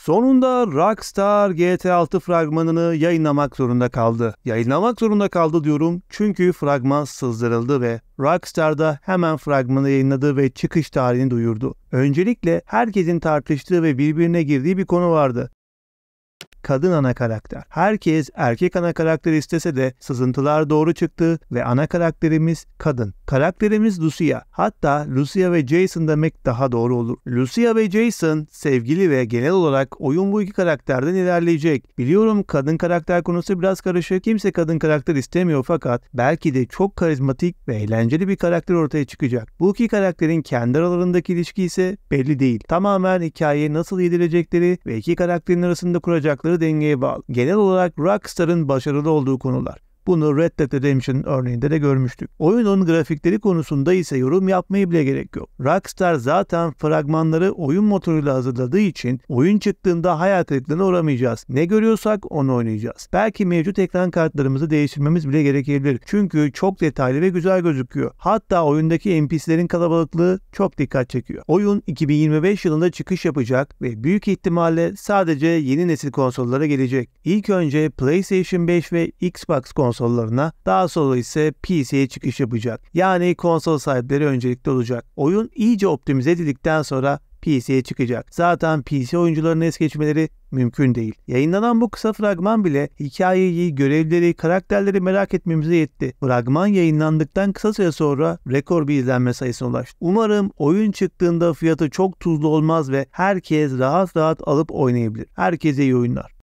Sonunda Rockstar GTA 6 fragmanını yayınlamak zorunda kaldı. Yayınlamak zorunda kaldı diyorum çünkü fragman sızdırıldı ve Rockstar da hemen fragmanı yayınladı ve çıkış tarihini duyurdu. Öncelikle herkesin tartıştığı ve birbirine girdiği bir konu vardı. Kadın ana karakter. Herkes erkek ana karakter istese de sızıntılar doğru çıktı ve ana karakterimiz kadın. Karakterimiz Lucia. Hatta Lucia ve Jason demek daha doğru olur. Lucia ve Jason sevgili ve genel olarak oyun bu iki karakterden ilerleyecek. Biliyorum kadın karakter konusu biraz karışık. Kimse kadın karakter istemiyor fakat belki de çok karizmatik ve eğlenceli bir karakter ortaya çıkacak. Bu iki karakterin kendi aralarındaki ilişki ise belli değil. Tamamen hikayeye nasıl yedirecekleri ve iki karakterin arasında kuracakları dengeye bağlı. Genel olarak Rockstar'ın başarılı olduğu konular. Bunu Red Dead Redemption örneğinde de görmüştük. Oyunun grafikleri konusunda ise yorum yapmaya bile gerek yok. Rockstar zaten fragmanları oyun motoruyla hazırladığı için oyun çıktığında hayal kırıklığına uğramayacağız. Ne görüyorsak onu oynayacağız. Belki mevcut ekran kartlarımızı değiştirmemiz bile gerekebilir. Çünkü çok detaylı ve güzel gözüküyor. Hatta oyundaki NPC'lerin kalabalıklığı çok dikkat çekiyor. Oyun 2025 yılında çıkış yapacak ve büyük ihtimalle sadece yeni nesil konsollara gelecek. İlk önce PlayStation 5 ve Xbox konsollarına, daha sonra ise PC'ye çıkış yapacak. Yani konsol sahipleri öncelikli olacak. Oyun iyice optimize edildikten sonra PC'ye çıkacak. Zaten PC oyuncularının es geçmeleri mümkün değil. Yayınlanan bu kısa fragman bile hikayeyi, görevleri, karakterleri merak etmemize yetti. Fragman yayınlandıktan kısa süre sonra rekor bir izlenme sayısına ulaştı. Umarım oyun çıktığında fiyatı çok tuzlu olmaz ve herkes rahat rahat alıp oynayabilir. Herkese iyi oyunlar.